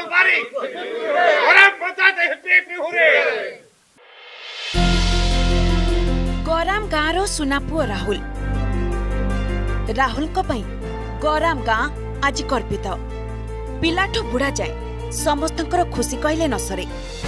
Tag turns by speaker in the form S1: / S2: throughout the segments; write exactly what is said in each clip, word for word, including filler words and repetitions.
S1: राहुल बारिक गौराम पंचायत हैप्पी हुरे
S2: गौराम गाँव सुनापुओ राहुल राहुल को पई गौराम गाँ आज गर्वित पिलाठू बुढ़ा जाए समस्तंकर खुशी कहले न सरे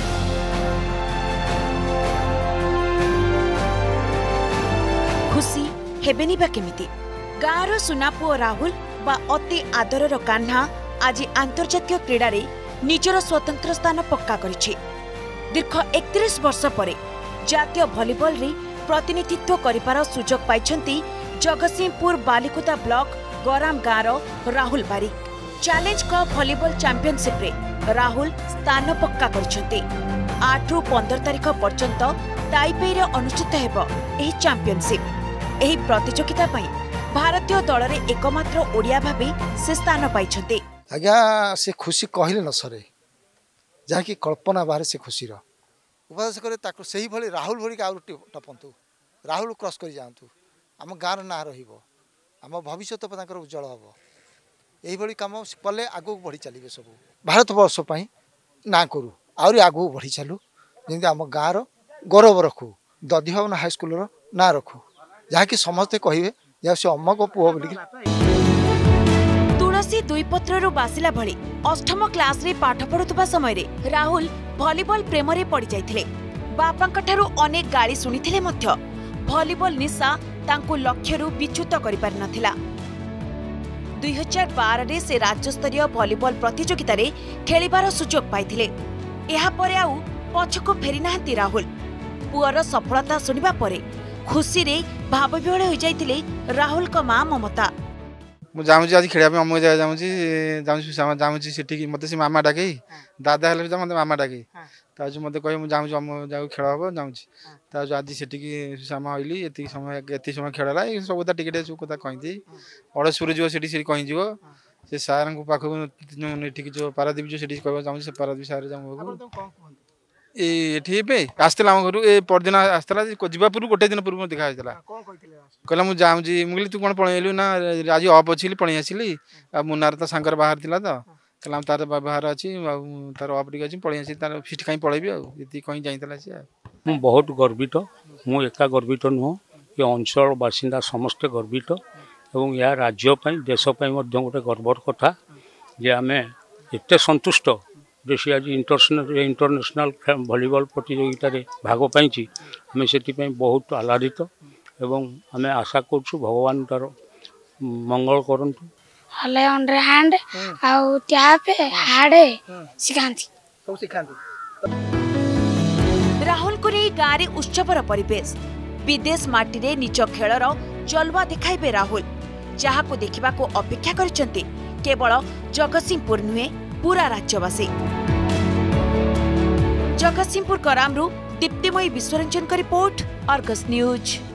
S2: खुशी हेबेनी बा केमिति गाँव सुनापुओ राहुल बा अति आदरर कान्हा आज आंतर्जातीय क्रीडा रे निजर स्वतंत्र स्थान पक्का करिछि। दीर्घ एकतीस वर्ष परे जातीय भलीबॉल रे प्रतिनिधित्व करिपार सुजोग पाइछंती जगतसिंहपुर बालिकुदा ब्लॉक गौराम गाँव Rahul Barik. Challenge cup volleyball championship रे राहुल स्थान पक्का करिछंती। आठ रु पंद्रह तारिख पर्यंत ताइपे रे अनुष्ठित हेबो एही चैंपियनशिप। एही प्रतियोगिता पई भारतीय दल रे एकमात्र ओडिया भाबे से स्थान पाइछंती।
S3: आज्ञा से खुशी कहले न सरे जहाँकि कल्पना बाहर से खुशी उपदेश करे ताको सही भली राहुल भरी आउ टपंतु राहुल क्रॉस कर जातु आम गाँव ना रम भविष्य उज्जवल हम यही कम कले आगू बढ़ी चलिए सब भारत वर्ष ना करूँ आहरी आगू बढ़ी चलू जमी आम गाँव गौरव रखू दधी भवन हाईस्कल ना रखू जहाँकि समस्ते कहे से अमक पुओ बोलिक
S2: तुलसी दुई पत्रु बासिला भली अष्टम क्लास रे पाठ पढ़ुवा समय रे राहुल भलीबॉल प्रेम रे पड़ जाइथिले। बापांक ठारू अनेक गाड़ी सुनिथिले मध्य भलीबॉल निशा तांकु लक्ष्यरू विच्युत करि पारि नथिला। दुई हजार बारह रे से राज्य स्तरीय भलीबॉल प्रतियोगिता रे खेलिबार सुजोग पाइथिले। एहा परे आउ पछको फेरि नाहंती राहुल। पुअर सफलता सुनिबा परे खुशी रे भावविहळ होई जाइथिले राहुल को मां ममता।
S4: मु जामुची आज खेलिया अमु जाय जामुची जामुची जामुची सेठी मते से मामा डाके दादा हेले जा मते मामा डाके ताजु मते कहि मु जामुची अमु जाउ खेल हबो जामुची ताजु आज सेठी की सामा होइली एति समय एति समय खेलला ए सब ता टिकेट सब कथा कहिथि अड़सपुर जो सेठी से कहि जिवो से सारन को पाखो नेठी जो पारादीप जो सेठी कहबो जामुची से पारादीप सार जामु एठी पे आस्तला हम घर ए परदिन आस्तला जीवापुर गोटे दिन पूर्व देखा होइतला कहला मु जामुची मुगली तू कोन पळेलु ना आज ऑफ अछि पळी आसिली आ मुनार त सांकर बाहर थिला त कहला तार बाहर अछि तार ऑफ टिक अछि पळी आसी तार फिट काई पळेबी आ एति कहि जाइतला से
S5: मु बहुत गर्वित मु एका गर्वित नुह ये अंचल बासिंदा समस्त गर्वित एवं या राज्य पई देश पई मध्य गोटे गर्वर कथा जे आमे एते संतुष्ट देशी आज इंटरनेशनल इंटरनेशनल भलीबॉल प्रतियोगिता रे भाग पाई आम से बहुत आह्लादित एवं आम आशा करूँ भगवान तार मंगल करंतु
S6: हले अंडर हैंड आउ टैप हार्ड सिखांती
S3: सब सिखांती।
S2: राहुल को नहीं गाँव रे उत्सवर परिवेश विदेश माटी रे निज खेलर जलवा देखाइबे राहुल जहाँ को देखा अपेक्षा करिसेंती केवल जगतसिंहपुर नुहे पूरा राज्यवासी। जगतसिंहपुर करामरू दीप्तिमयी विश्वरंजन का रिपोर्ट अर्गस न्यूज।